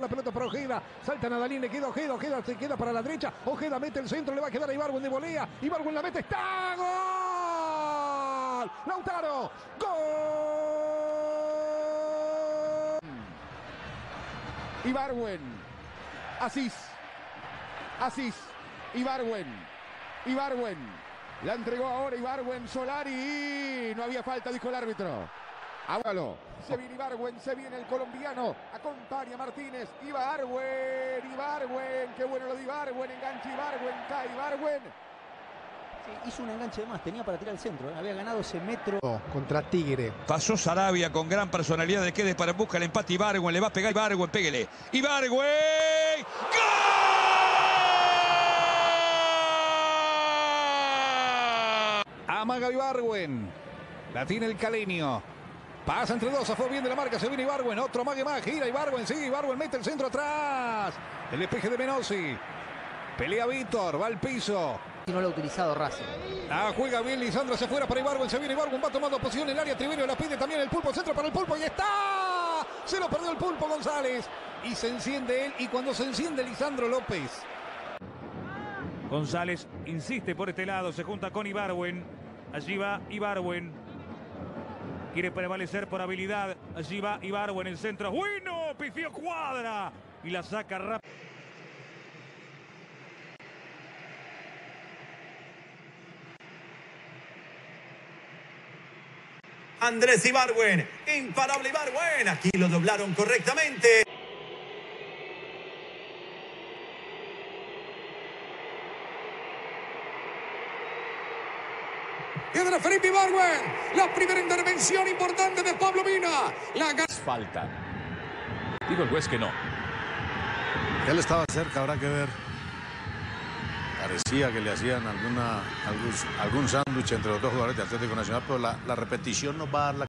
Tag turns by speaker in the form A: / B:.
A: La pelota para Ojeda, salta Nadalín, le queda Ojeda, Ojeda se queda para la derecha, Ojeda mete el centro, le va a quedar a Ibargüen de volea, Ibargüen la mete, ¡está! ¡Gol! ¡Lautaro! ¡Gol!
B: Ibargüen, Asís, Ibargüen, la entregó ahora Ibargüen, Solari, no había falta, dijo el árbitro. Hágalo. Se viene Ibargüen, se viene el colombiano. Acompaña Martínez. Ibargüen. Qué bueno lo de Ibargüen. Engancha Ibargüen. Cae Ibargüen.
C: Sí, hizo un enganche de más. Tenía para tirar el centro. Había ganado ese metro.
A: Contra Tigre.
D: Pasó Sarabia con gran personalidad de Quedes para buscar el empate. Ibargüen le va a pegar. Ibargüen, pégale. Ibargüen. ¡Gol!
A: Amaga Ibargüen. La tiene el caleño. Pasa entre dos, fue bien de la marca, se viene Ibargüen, otro mague más, gira Ibargüen, sigue Ibargüen, mete el centro atrás. El despeje de Menossi. Pelea Víctor, va al piso.
C: Y no lo ha utilizado Racing.
A: Juega bien Lisandro hacia afuera para Ibargüen, se viene Ibargüen, va tomando posición en el área, Triverio la pide también el Pulpo, centro para el Pulpo y está. Se lo perdió el Pulpo González. Y se enciende él, y cuando se enciende Lisandro López.
E: González insiste por este lado, se junta con Ibargüen. Allí va Ibargüen. Quiere prevalecer por habilidad. Allí va Ibargüen en el centro. ¡Bueno! Pifió Cuadra. Y la saca rápido.
F: Andrés Ibargüen. Imparable Ibargüen. Aquí lo doblaron correctamente.
G: Piedra Felipe Ibargüen, la primera intervención importante de Pablo Mina.
H: Falta. Digo el juez que no.
I: Él estaba cerca, habrá que ver. Parecía que le hacían algún sándwich entre los dos jugadores de Atlético Nacional, pero la repetición nos va a dar la